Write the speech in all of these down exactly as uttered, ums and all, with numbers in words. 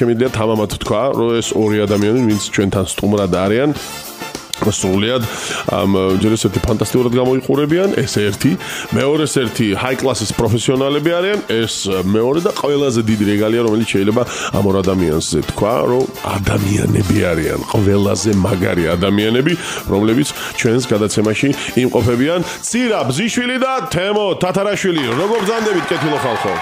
შემიძლია თამამად თქვა, რომ ეს ორი ადამიანი, ვინც ჩვენთან სტუმრად არიან, სრულიად ჯერ ესეთი ფანტასტიკურად გამოიყურებიან, ეს ერთი, მეორეს ერთი high class-ის პროფესიონალები არიან, ეს მეორე და ყველაზე დიდი რეგალია, რომელიც შეიძლება ამ ორ ადამიანზე თქვა, რომ ადამიანები არიან, ყველაზე მაგარი ადამიანები, რომლებიც ჩვენს გადაცემაში იმყოფებიან. ცირა ბზიშვილი და თემო თათარაშვილი, როგორ ბრძანდებით კეთილო ხალხო?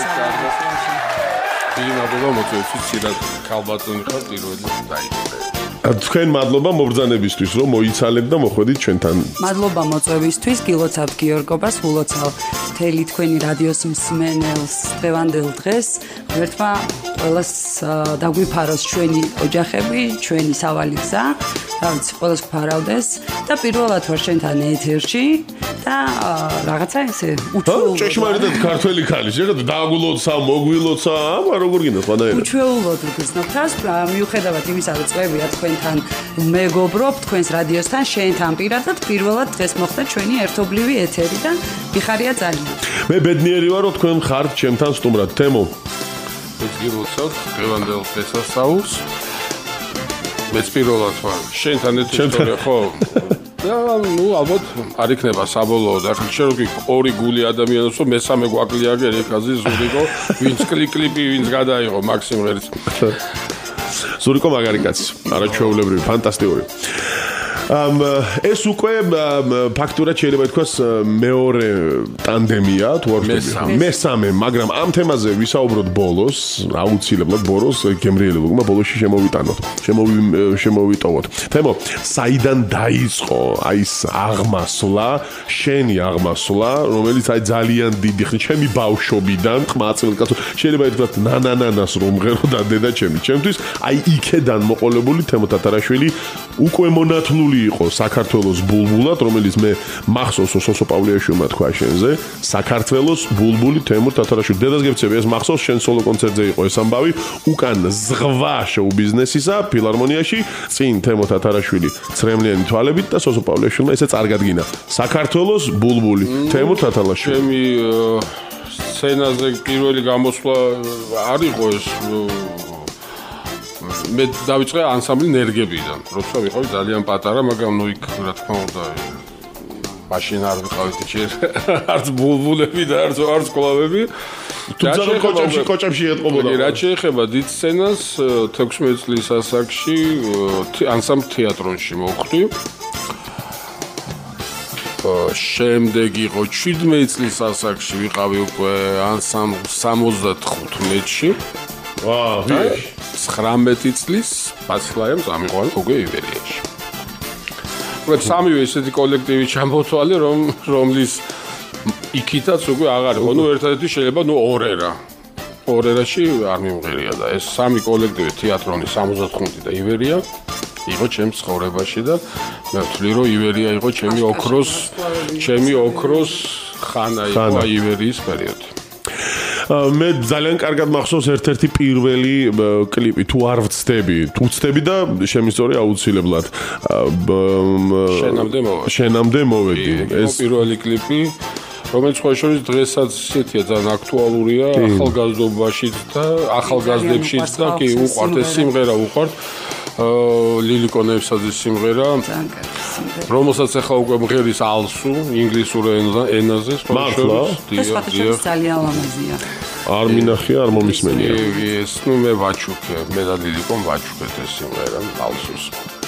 დიდი მადლობა მოწვევით, ცირა ქალბატონი ხარ პირველი დაიწყე. თქვენ მადლობა მობრძანებისთვის, რომ მოიცალეთ და მოხვედით ჩვენთან. მადლობა მოწვევისთვის, გილოცავ გიორგობას, ულოცავ მთელი თქვენი რადიოს მსმენელს დღევანდელ დღეს. ღმერთმა ყველას დაგვიფაროს ჩვენი ოჯახები, ჩვენი სავალი გზა, რაც ყველას გვფარავდეს და პირველად ვარ ჩვენთან ეთერში და რაღაცა ესე უჩვეულოდ. ჭეშმარიტად ქართველი ქალი, შეგეძლო დააგულოცა, მოგვილოცა, აბა როგორ გინდა სხვადასხვა. უჩვეულოდ გრძნობ თავს, მიუხედავად იმისა, რომ წვევია თქვენთან მეგობრობ, თქვენს რადიოსთან, შენთან პირადად პირველად დღეს მოხდა ჩვენი ერთობლივი ეთერი და მიხარია ძალიან. მე ბედნიერი ვარ, რომ თქვენ ხართ ჩემთან სტუმრად. თემო. მეც გილოცავ დღევანდელ დღესასწაულს. მეც პირველად ვარ შენთან ეთერი, ხო? და ნუ ალბათ არ იქნება საბოლოოდ. ახლა შენ როგორი ორი გული ადამიანს რომ მესამე გვაკლია გერეკაზე ზურიკო, ვინც კლიპი, ვინც გადაიღო მაქსიმ ღერც. ზურიკო მაგარი კაცი, არაჩვეულებრივი, ფანტასტიკური. ამ ეს უკვე ფაქტურად შეიძლება ითქვას მეორე ტანდემია, თუ არ ვთქვი, მესამე, მაგრამ ამ თემაზე ვისაუბროთ ბოლოს, აუცილებლად ბოლოს, გემრიელებმა ბოლოსში შემოვიტანოთ, შემოვიტოვოთ. თემო, საიდან დაიწყო აი ეს აღმასვლა, შენი აღმასვლა, რომელიც აი ძალიან დიდი ხნით, ჩემი ბავშვობიდან, ყმაწვილ კაცო, შეიძლება ითქვას ნანანანას რომ მღერო და დედა ჩემი, ჩემთვის აი იქედან მოყოლებული თემო თათარაშვილი უკვე მონათლული იყო საქართველოს ბულბულად, რომელიც მე მახსოვს სოსო პავლეაშვილმა თქვა შენზე, საქართველოს ბულბული თემურ თათარაშვილი. დედას გეცები, ეს მახსოვს შენ სოლო კონცერტზე იყო ეს ამბავი, უკან ზღვა შოუ ბიზნესისა ფილარმონიაში, წინ თემო თათარაშვილი ცრემლიანი თვალებით და სოსო პავლეაშვილმა ესე წარგადგინა. საქართველოს ბულბული თემურ თათარაშვილი. ჩემი სცენაზე პირველი გამოსვლა არ იყო ეს მე დავიწყე ანსამბლი ნერგებიდან, როცა ვიყავი ძალიან პატარა, მაგრამ ნუ იქ რა თქმა უნდა მაშინ არ ვიყავით ჯერ არც ბულბულები და არც არც კლავები. თუმცა კოჭებში კოჭებში ეტყობოდა. რა შეეხება დიდ სცენას, თექვსმეტ წლის ასაკში ანსამბლ თეატრონში მოვხვდი. შემდეგ იყო შვიდმეტ წლის ასაკში ვიყავი უკვე ანსამბლ სამოცდათხუთმეტში. ვაა, ვიეში. ცხრამეტი წლის ბაცლაემ წამიყვანა უკვე ივერიაში. უკვე სამივე ესეთი კოლექტივი ჩამოთვალე, რომ რომლის იქითაც უკვე აღარ იყო. ნუ ერთადერთი შეიძლება ნუ ორერა. ორერაში არ მიმღერია და ეს სამი კოლექტივი თეატრონი სამოცდათხუთი და ივერია იყო ჩემს ცხოვრებაში და მე ვთვლი რომ ივერია იყო ჩემი ოქროს ჩემი ოქროს ხანა იყო ივერიის პერიოდი. მე ძალიან კარგად მახსოვს ერთ-ერთი პირველი კლიპი, თუ არ ვცდები, თუ ვცდები და შემისწორი აუცილებლად. შენამდე მოვედი. შენამდე მოვედი. ეს პირველი კლიპი, რომელიც სხვა შორის დღესაც ისეთია ძალიან აქტუალურია ახალგაზრდობაში და ახალგაზრდებშიც და კი უყვართ ეს სიმღერა უყვართ. ლილიკო ნევსაძის სიმღერა, რომელსაც ახლა უკვე მღერის ალსუ ინგლისურ ენაზე, სხვა შორის ძალიან ლამაზია. არ მინახია, არ მომისმენია. ეს ნუ მე ვაჩუქე, მე და ლილიკომ ვაჩუქეთ ეს სიმღერა ალსუს.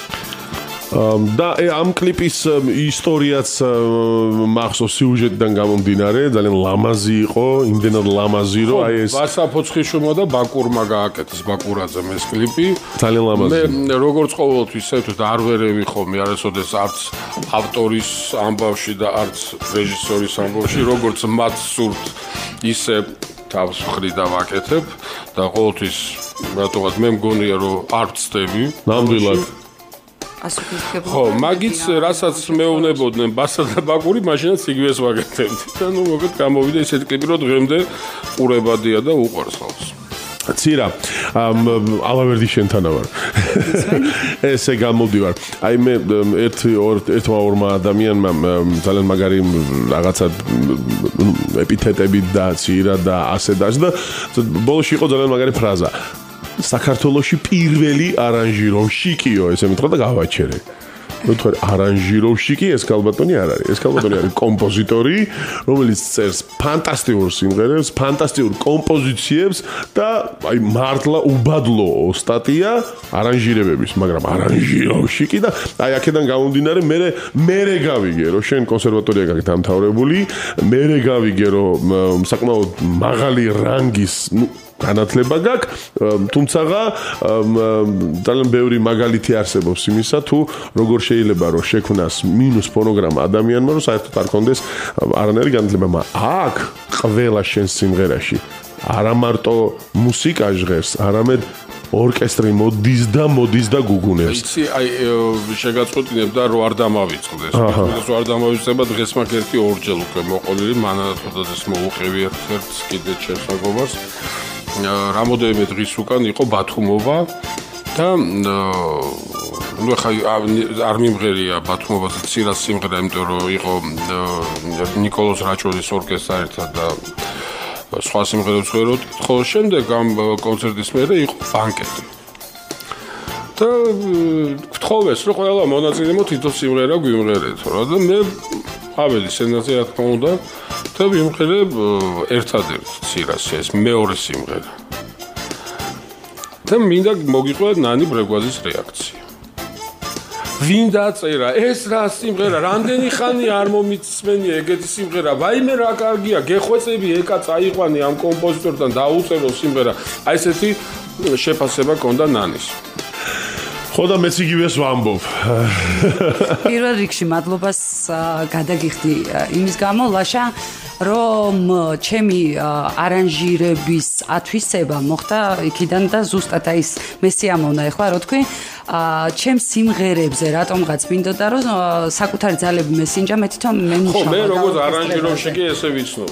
და ამ კლიპის ისტორიაც მახსოვს სიუჟეტიდან გამომდინარე, ძალიან ლამაზი იყო, იმდენად ლამაზი რომ აი ეს ვასა ფოცხიშვილმა და ბაკურმა გააკეთეს ბაკურაძემ ეს კლიპი. ძალიან ლამაზი. მე როგორც ყოველთვის საერთოდ არ ვერევი ხოლმე არასოდეს არც ავტორის ამბავში და არც რეჟისორის ამბავში, როგორც მათ სურთ ისე თავს ხრი და ვაკეთებ და ყოველთვის რატომაც მე მგონია რომ არ ვწდები. ნამდვილად ხო, მაგიც რასაც მეუბნებოდნენ ბასა და ბაკური, მაშინაც იგივეს ვაკეთებდი. და ნუ მოგეთ გამოვიდა ისეთი კლიპი, რომ დღემდე ყურებადია და უყვარს ხალხს. ცირა, ალავერდი შენთანა ვარ. ესე გამოდივარ. აი მე ერთი ერთმა ორმა ადამიანმა ძალიან მაგარი რაღაცა ეპითეტები და ცირა და ასე და და ბოლოში იყო ძალიან მაგარი ფრაზა. საქართველოში პირველი არანჟიროვშიკიო, ესე მითხრა და გავაჩერე. ნუ თქვენ არანჟიროვშიკი ეს ქალბატონი არ არის. ეს ქალბატონი არის კომპოზიტორი, რომელიც წერს ფანტასტიკურ სიმღერებს, ფანტასტიკურ კომპოზიციებს და აი მართლა უბადლო ოსტატია არანჟირებების, მაგრამ არანჟიროვშიკი და აი აქედან გამომდინარე მე მე გავიგე რომ შენ კონსერვატორია გაქვს დამთავრებული, მე გავიგე რომ საკმაოდ მაღალი რანგის ნუ განათლება გაქვს, თუმცა ძალიან ბევრი მაგალითი არსებობს იმისა, თუ როგორ შეიძლება რომ შექმნას მინუს ფონოგრამა ადამიანმა, რომ საერთოდ არ კონდეს არანაირი განათლება, მაგრამ აქ ყველა შენ სიმღერაში არა მარტო მუსიკა ჟღერს, არამედ ორკესტრი მოდის და მოდის და გუგუნებს. იცი, აი შეგაწყვეტინებდა რომ არ დამავიწყდეს. ეს არ დამავიწყება დღეს მაგ ერთი ორჯერ უკვე მოყოლილი, მანათოდადეს მოუყევი ერთ-ერთ კიდე ჩემს მეგობარს. რამოდენიმე დღის უკან იყო ბათუმობა და ნუ ხა არ მიმღერია ბათუმობაზე ცირას სიმღერა, იმიტომ რომ იყო ნიკოლოზ რაჭოლის ორკესტრა ერთად და სხვა სიმღერებს ხვეროთ. ხოლო შემდეგ ამ კონცერტის მერე იყო ბანკეტი. და გთხოვეს რომ ყველა მონაწილეო თითო სიმღერა გვიმღერეთ, რა და მე ავედი სცენაზე რა თქმა უნდა და ვიმღერებ ერთადერთ ცირას ეს მეორე სიმღერა. და მინდა მოგიყვეთ ნანი ბრეგვაძის რეაქცია. ვინ დაწერა ეს რა სიმღერა, რამდენი ხანი არ მომიწმენია ეგეთი სიმღერა, ვაიმე რა კარგია, გეხვეწები ეკა წაიყვანი ამ კომპოზიტორთან დაუწერო სიმღერა. აი ესეთი შეფასება ჰქონდა ნანის. ხო და მეც იგივეს ვამბობ. პირველ რიგში მადლობას გადაგიხდი იმის გამო ლაშა რომ ჩემი არანჟირების ათვისება მოხდა იქიდან და ზუსტად აი ეს მე სიამოვნა ეხლა რო თქვი ჩემს სიმღერებზე რატომღაც მინდოდა რომ საკუთარი ძალები მესინჯა მე თვითონ მე მუშაობ. ხო მე როგორც არანჟიროვში კი ესე ვიცნობ.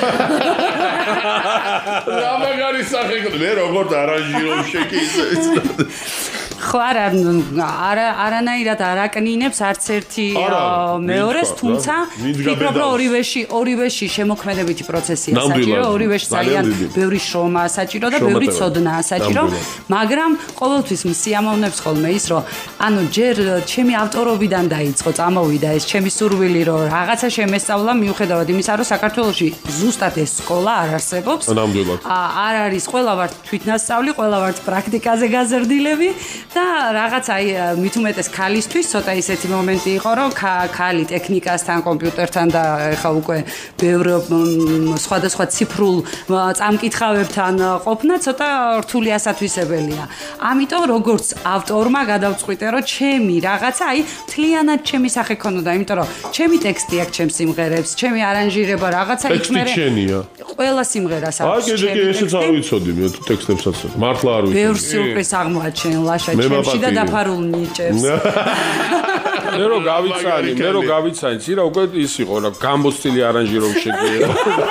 რა მაგარი სახე მე როგორც არანჟიროვში კი ესე ვიცნობ. ხო არა არა არანაირად არ აკნინებს არც ერთი მეორეს, თუმცა ვფიქრობ რომ ორივეში ორივეში შემოქმედებითი პროცესია საჭირო, ორივეში ძალიან ბევრი შრომაა საჭირო და ბევრი ცოდნაა საჭირო, მაგრამ ყოველთვის მსიამოვნებს ხოლმე ის რომ ანუ ჯერ ჩემი ავტორობიდან დაიწყო, წამოვიდა ეს ჩემი სურვილი რომ რაღაცა შემესწავლა მიუხედავად იმისა რომ საქართველოში ზუსტად ეს სკოლა არ არსებობს. არ არის, ყველა ვართ თვითნასწავლი, ყველა ვართ პრაქტიკაზე გაზრდილები და რაღაც აი მით უმეტეს ქალისთვის ცოტა ისეთი მომენტი იყო რომ ქალი ტექნიკასთან, კომპიუტერთან და ეხა უკვე ბევრ სხვადასხვა ციფრულ წამკითხავებთან ყოფნა ცოტა რთული ასათვისებელია. ამიტომ როგორც ავტორმა გადავწყვიტე რომ ჩემი რაღაცა აი თლიანად ჩემი სახე ქონოდა, იმიტომ რომ ჩემი ტექსტი აქვს ჩემს სიმღერებს, ჩემი არანჟირება რაღაცა იქ მე ყველა სიმღერას აქვს. აი კიდე ესეც არ ვიცოდი მე თუ ტექსტებსაც მართლა არ ვიცოდი. ბევრ სიურპრიზს აღმოაჩენ ლაშა ჩემში და დაფარულ ნიჭებს. მე რო გავიცანი, მე რო გავიცანი, ცირა უკვე ის იყო რა გამოცდილი არანჟიროვა შეგვიძლია.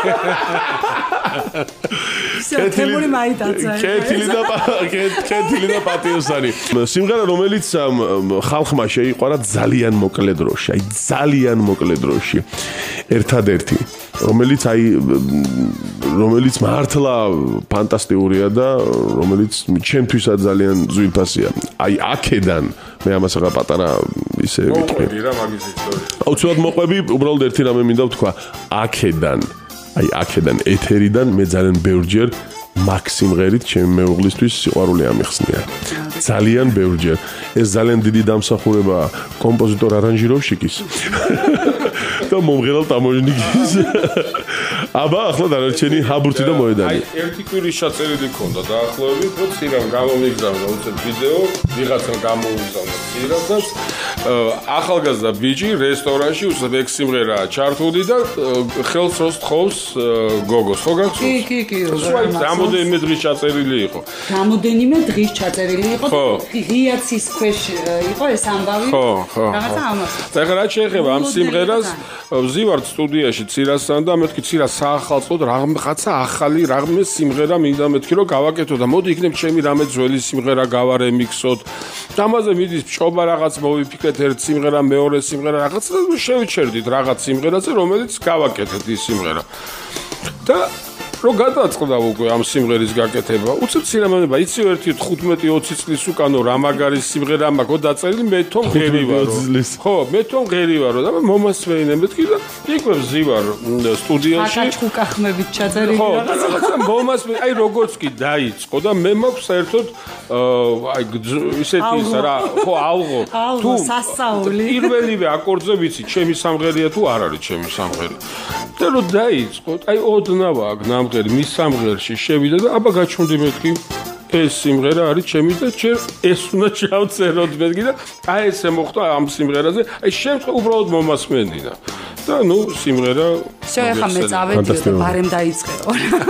თემური მაიტაცა. კეთილი და კეთილი და პატიოსანი. სიმღერა რომელიც ხალხმა შეიყვარა ძალიან მოკლე დროში, აი ძალიან მოკლე დროში. ერთადერთი რომელიც აი რომელიც მართლა ფანტასტიკურია და რომელიც ჩემთვისაც ძალიან ძვირფასია. აი აქედან მე ამას რა პატარა ისე ვიტყვი რა მაგის ისტორია. აუცილებლად მოყვები, უბრალოდ ერთი რამე მინდა ვთქვა. აქედან აი აქედან ეთერიდან მე ძალიან ბევრჯერ მაქსიმღერით ჩემი მეუღლისთვის სიყვარული ამიხსნია. ძალიან ბევრჯერ. ეს ძალიან დიდი დამსახურებაა კომპოზიტორ არანჟიროვშიკის. და მომღერალ ტამოჟნიკის. აბა ახლა დანარჩენი ჰაბურთი და მოედანი. აი ერთი კვირის ჩაწერილი ქონდა დაახლოებით, რომ ცირამ გამომიგზავნა უცებ ვიდეო, ვიღაცამ გამომიგზავნა ცირასაც. ახალგაზრდა ბიჭი რესტორანში უცებ ეგ სიმღერაა ჩართული და ხელს როს თხოვს გოგოს, ხო გახსოვს? კი, კი, კი. რამოდენიმე დღის ჩაწერილი იყო. რამოდენიმე დღის ჩაწერილი იყო. ღიაცის ქვეშ იყო ეს ამბავი. ხო, ხო. რაღაცა ამას. და ეხლა რა შეეხება ამ სიმღერას? ვზივართ სტუდიაში ცირასთან და მეთქი ცირა საახალწლოდ რაღაცა ახალი რამე სიმღერა მინდა მეთქი რომ გავაკეთო და მოდი იქნებ ჩემი რამე ძველი სიმღერა გავარემიქსოთ. ამაზე მიდის ფშობა რაღაც მოვიფიქრეთ ერთ სიმღერა, მეორე სიმღერა რაღაც შევიჩერდით რაღაც სიმღერაზე რომელიც გავაკეთეთ ის სიმღერა. და რო გადაწყდა უკვე ამ სიმღერის გაკეთება. უცებ სინამდვილეა, იცი ერთი თხუთმეტი ოცი წლის უკანო რა მაგარი სიმღერა მაქვს დაწერილი, მე თვითონ ღერი ვარო. ხო, მე თვითონ ღერი ვარო და მომასვენე მეთქი და იქვე ვზივარ სტუდიაში. აკაჩხუკა ხმებით ჩაწერილი რაღაცა. ხო, რაღაცა მომასვენე, აი როგორც კი დაიწყო და მე მაქვს საერთოდ აი ისეთი ისა რა, ხო, ალღო. თუ სასწაული. პირველივე აკორდზე ვიცი, ჩემი სამღერია თუ არ არის ჩემი სამღერი. და რო დაიწყო, აი ოდნავ აქ ნამღერი მის სამღერში შევიდა და აბა გაჩვენდი მეთქი ეს სიმღერა არის ჩემი და ჩემ ეს უნდა ჩავწეროთ მეთქი და აი ესე მოხდა ამ სიმღერაზე, აი შემწყ უბრალოდ მომასმენინა. და ნუ სიმღერა შეიძლება მე წავედიო და ბარემ დაიწყეო.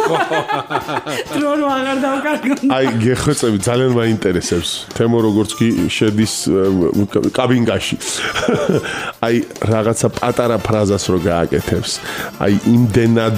დრო რო აღარ დავკარგო. აი გეხვეწები ძალიან მაინტერესებს თემო როგორც კი შედის კაბინაში. აი რაღაცა პატარა ფრაზას რო გააკეთებს. აი იმდენად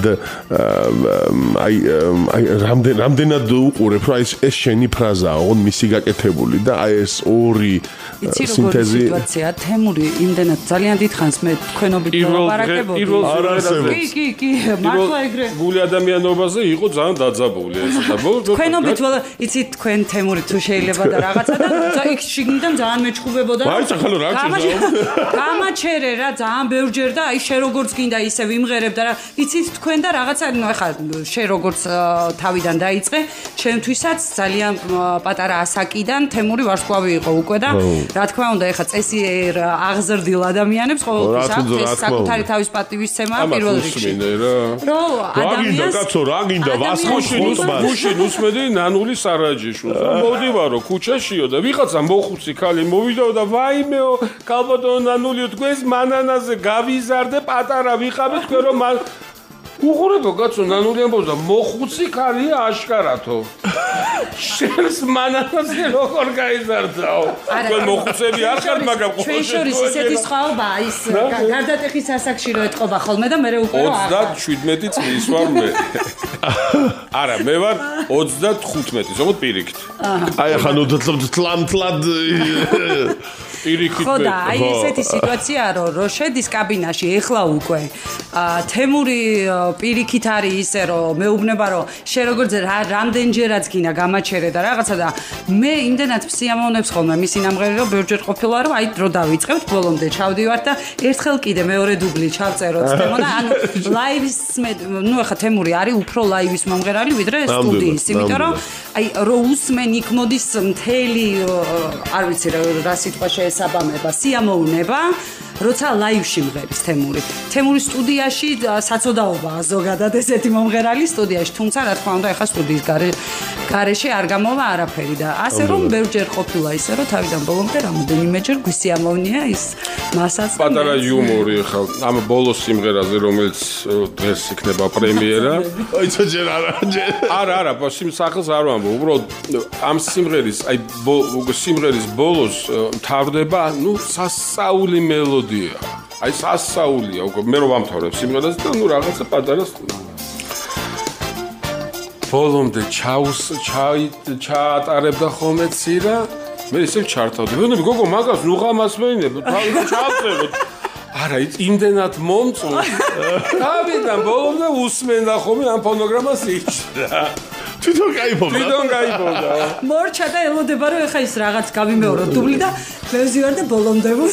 აი აი რამდენ რამდენად უყურებ რა ეს ეს შენი ფრაზაა ოღონდ მისი გაკეთებული და აი ეს ორი სინთეზი სიტუაცია თემური იმდენად ძალიან დიდხანს მე თქვენობით ვაპარაკებოდი. კი, კი, კი, მართლა ეგრე. გული ადამიანობაზე იყო ძალიან დაძაბული ეს და თქვენობით იცი თქვენ თემური თუ შეიძლება და რაღაცა და იქ შიგნიდან ძალიან მეჩხუბებოდა. მაინც ახლა რა გჭირდა? გამაჩერე რა ძალიან ბევრჯერ და აი შე როგორც გინდა ისე ვიმღერებ და რა იცით თქვენ და რაღაცა ნუ ახლა შე როგორც თავიდან დაიწყე ჩემთვისაც ძალიან პატარა ასაკიდან თემური ვარსკვლავი იყო უკვე და რა თქმა უნდა ეხა წესი აღზრდილ ადამიანებს ყოველთვის აქვს საკუთარი თავის პატივისცემა პირველ რიგში. რო ადამიანს კაცო რა გინდა ვასხოში გუშინ უსმედი ნანული სარაჯიშვილს. მოვდივარო ქუჩაშიო და ვიღაცა მოხუცი ქალი მოვიდაო და ვაიმეო კალბატონო ნანულიო თქვენს მანანაზე გავიზარდე პატარა ვიყავი თქვენ რომ უყურებო კაცო ნანული ამბობს და მოხუცი ქალია აშკარათო. შენს მანანაზე როგორ გაიზარდაო? თქვენ მოხუცები არ ხართ მაგრამ ჩვენ შორის ისეთი სხვაობა ის გარდატეხის ასაკში რო ეთყობა ხოლმე და მე უკვე რა ოცდაშვიდმეტი წლის ვარ მე. არა მე ვარ ოცდათხუთმეტი ზოგადად პირიქით. აი ახლა ნუ თლამთლად პირიქით ხო და აი ესეთი სიტუაციაა რომ რო შედის კაბინაში ეხლა უკვე თემური პირიქით არის ისე რომ მეუბნება რომ შე როგორც რამდენჯერაც გინა გამაჩერე და რაღაცა და მე იმდენად სიამოვნებს ხოლმე მისი ნამღერი რომ ბევრჯერ ყოფილა რომ აი დრო დავიწყებთ ბოლომდე ჩავდივართ და ერთხელ კიდე მეორე დუბლი ჩავწეროთ თემო და ანუ ლაივის ნუ ახლა თემური არის უფრო ლაივის მომღერალი ვიდრე სტუდიის იმიტომ რომ აი რო უსმენ იქ მოდის მთელი არ ვიცი რა სიტყვა შეესაბამება სიამოვნება როცა ლაივში მღერის თემური. თემური სტუდიაში საწოდაობაა ზოგადად ესეთი მომღერალი სტუდიაში, თუმცა რა თქმა უნდა ეხა სტუდიის გარეშე არ გამოვა არაფერი და ასე რომ ბევრჯერ ყოფილა ისე რომ თავიდან ბოლომდე რამოდენიმეჯერ გვისიამოვნია ის მასაც. პატარა იუმორი ეხა ამ ბოლოს სიმღერაზე რომელიც დღეს იქნება პრემიერა. აი ძაჯერ არა ჯერ. არა არა, პოსიმ სახელს არ ვამბობ. უბრალოდ ამ სიმღერის აი სიმღერის ბოლოს მთავრდება ნუ სასწაული მელოდია. აი სასწაულია უკვე მე რომ ვამთავრებ სიმღერას და ნუ რაღაცა პატარა ბოლომდე ჩაუს ჩაი ჩაატარებდა ხოლმე ცირა მე ისევ ჩართავდი ვენები გოგო მაგას ნუ ღამასმენებ თავი ჩავწეროთ არა იმდენად მომწონს თავიდან ბოლომდე usmenda ხოლმე ამ ფონოგრამას იჭრა თვითონ გაიფობდა თვითონ გაიფობდა მორჩა და ელოდება რომ ეხა ის რაღაც გავიმეორო დუბლი და მევზივარ და ბოლომდე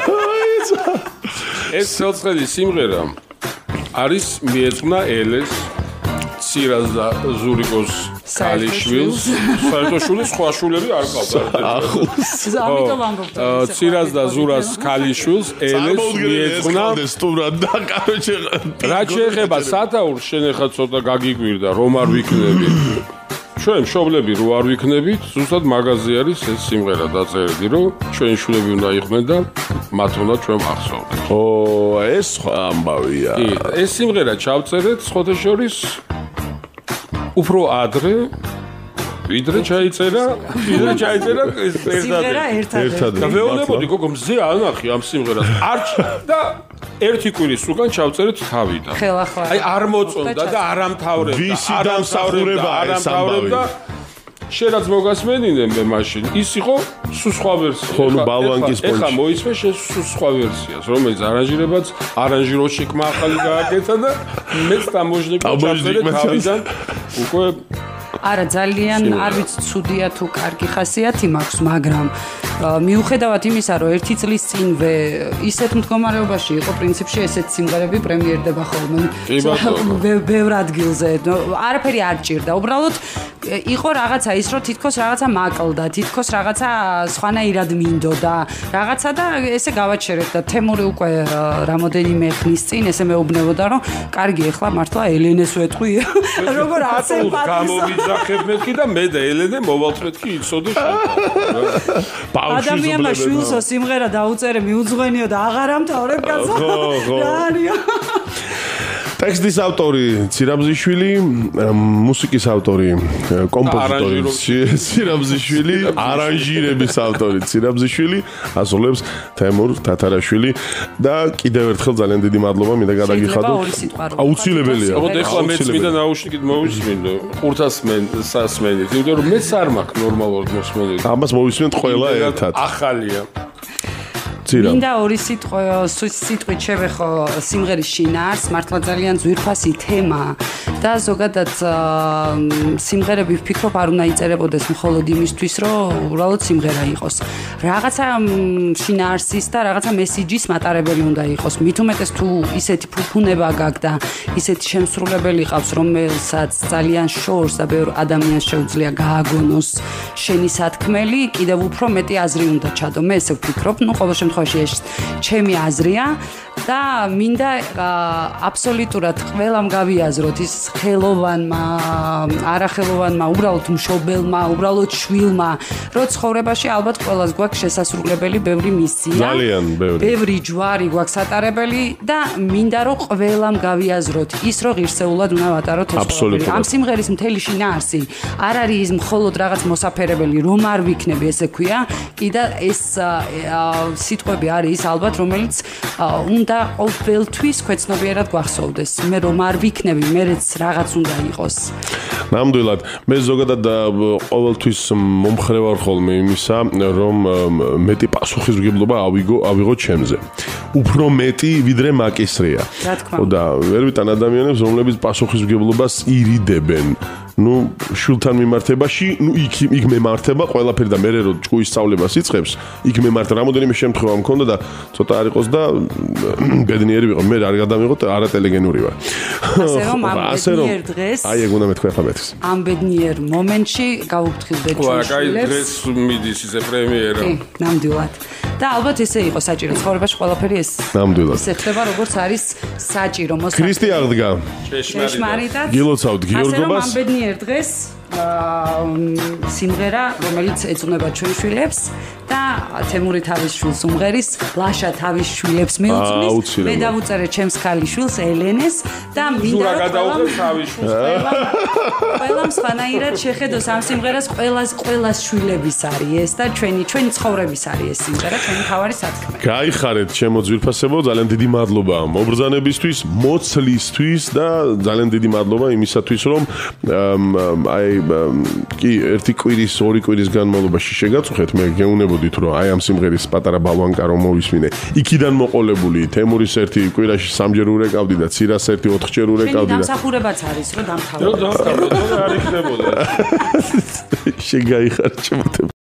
ეს ცოცხალი სიმღერა არის მიეძღვნა ელეს ცირას და ზურიკოს ქალიშვილს საერთოშული სხვა შულები არ ყავდა ამიტომ ამბობთ ცირას და ზურას ქალიშვილს ელეს მიეძღვნა სტურად და კაროჩე რა შეეხება სათაურს შენ ახლა ცოტა გაგიგვირდა რომ არ ვიქნები ჩვენ მშობლები რო არ ვიქნებით ზუსტად მაგაზე არის ეს სიმღერა დაწერილი რომ ჩვენ შულები უნდა იყვნენ და მათ უნდა ჩვენ ვახსოვდეთ ო ეს ამბავია კი ეს სიმღერა ჩავწერეთ სხვათა შორის უფრო ადრე ვიდრე ჩაიწერა ვიდრე ჩაიწერა ეს ერთად და ვეუბნებოდი გოგო მზე ანახი ამ სიმღერას არ და ერთი კვირის უკან ჩავწერეთ თავიდან აი არ მოწონდა და არ ამთავრებდა ვისი დამსახურება არ ამთავრებდა შენაც მოგასმენინე მე მაშინ ის იყო სულ სხვა ვერსია ხო, ნუ ბალვანკის პონჩი. ეხლა მოიცმე შენ სულ სხვა ვერსიას რომელიც არანჟირებაც არანჟიროშიკმა ახალი გააკეთა და მეც დამოჟნიკა ჩაწერე თავიდან უკვე არა ძალიან არ ვიცი ცუდია თუ კარგი ხასიათი მაქვს მაგრამ მიუხედავად იმისა რომ ერთი წლის წინვე ისეთ მდგომარეობაში იყო პრინციპში ესეთ სიმღერები პრემიერდება ხოლმე ბევრ ადგილზე არაფერი არ ჭირდა უბრალოდ იყო რაღაცა ის რომ თითქოს რაღაცა მაკლდა თითქოს რაღაცა სხვანაირად მინდოდა რაღაცა და ესე გავაჩერეთ და თემური უკვე რამოდენიმე ხნის წინ ესე მეუბნებოდა რომ კარგი ეხლა მართლა ელენეს ვეთყვი როგორ ასე გამოვიძახებ მეთქი და მე და ელენე მოვალთ მეთქი იცოდე შენ ადამიანმა შვილსო სიმღერა დაუწერე მიუძღვენიო და აღარ ამთავრებ კაცო რა არისო ტექსტის ავტორი ცირაბზიშვილი, მუსიკის ავტორი, კომპოზიტორი ცირაბზიშვილი, არანჟირების ავტორი ცირაბზიშვილი, ასრულებს თემურ თათარაშვილი და კიდევ ერთხელ ძალიან დიდი მადლობა მინდა გადაგიხადოთ. აუცილებელია. აბა ეხლა მეც მინდა ნაუშნიკით მოვისმინო, ყურთას მენ სასმენით, იმიტომ რომ მეც არ მაქვს ნორმალურად მოსმენილი. ამას მოვისმენთ ყველა ერთად. ახალია. მინდა ორი სიტყვა სიტყვით შევეხო სიმღერის შინაარსს, მართლა ძალიან ძვირფასი თემა და ზოგადად სიმღერები ვფიქრობ არ უნდა იწერებოდეს მხოლოდ იმისთვის, რომ უბრალოდ სიმღერა იყოს. რაღაცა შინაარსის და რაღაცა მესიჯის მატარებელი უნდა იყოს. მით უმეტეს თუ ისეთი ფუფუნება გაქვს და ისეთი შემსრულებელი ყავს, რომელსაც ძალიან შორს და ბევრ ადამიანს შეუძლია გააგონოს შენი სათქმელი, კიდევ უფრო მეტი აზრი უნდა ჩადო. მე ესე ვფიქრობ, ну ყოველ შემთხვევაში ეს ჩემი აზრია და მინდა აბსოლუტურად ყველამ გავიაზროთ ის ხელოვანმა, არახელოვანმა, უბრალოდ მშობელმა, უბრალოდ შვილმა, რომ ცხოვრებაში ალბათ ყველას გვაქვს შესასრულებელი ბევრი მისია. ძალიან ბევრი. ბევრი ჯვარი გვაქვს ატარებელი და მინდა რომ ყველამ გავიაზროთ ის რომ ღირსეულად უნდა ვატაროთ ეს ყველაფერი. ამ სიმღერის მთელი შინაარსი არ არის ის მხოლოდ რაღაც მოსაფერებელი, რომ არ ვიქნები ესე ქვია, კიდე ეს სიტყვები არის ის ალბათ რომელიც უნდა ყოველთვის ქვეცნობიერად გვახსოვდეს. მე რომ არ ვიქნები, მერეც რაღაც უნდა იყოს. ნამდვილად, მე ზოგადად ყოველთვის მომხრე ვარ ხოლმე იმისა, რომ მეტი პასუხისმგებლობა ავიგო, ავიღო ჩემზე. უფრო მეტი ვიდრე მაკისრია. და ვერ ვიტან ადამიანებს, რომლებიც პასუხისმგებლობას ირიდებენ. ну შულთან მიმართებაში, ну იქ იქ მემართება ყველაფერი და მე რო ჭკუის სწავლებას იწყებს, იქ მემართა რამოდენიმე შემთხვევა მქონდა და ცოტა არ იყოს და ბედნიერი ვიყო, მე არ გადამიღოთ, არატელეგენური ვარ. ასე რომ ამ ბედნიერ დღეს, აი ეგ უნდა მეთქვა ახლა მეთქს. ამ ბედნიერ მომენტში გავუფრთხილ ბედნიერს. ვაი, დღეს მიდის ისე პრემიერა. ნამდვილად. და ალბათ ესე იყო საჭირო ცხოვრებაში ყველაფერი ეს. ნამდვილად. ესე ხდება როგორც არის საჭირო მოსა. ქრისტე აღდგა. ჭეშმარიტად. გილოცავთ გიორგობას. ამ ბედნიერ დღეს სიმღერა, რომელიც ეძღვნება ჩვენ შვილებს და თემური თავის შვილს უმღერის, ლაშა თავის შვილებს მიუძღვნის. მე დავუწერე ჩემს ქალიშვილს ელენეს და მინდა რომ გადაუღებ თავის შვილს. ყველამ სხვანაირად შეხედოს ამ სიმღერას, ყველას ყველას შვილების არის ეს და ჩვენი ჩვენი ცხოვრების არის ეს სიმღერა, ჩვენი თავარი სათქმე. გაიხარეთ ჩემო ძვირფასებო, ძალიან დიდი მადლობა მობრძანებისთვის, მოცლისთვის და ძალიან დიდი მადლობა იმისათვის, რომ აი კი ერთი კვირის, ორი კვირის განმავლობაში შეგაწუხეთ, მე გეუნებოდით, რომ აი ამ სიმღერის პატარა ბალვანკა რომ მოვისმინე. იქიდან მოყოლებული თემურის ერთი კვირაში სამჯერ ურეკავდი და ცირას ერთი ოთხჯერ ურეკავდი და დამსახურებაც არის, რომ დამთავრდა. რომ დამთავრდა, არ იქნებოდა. შეგაიხარეთ ჩემო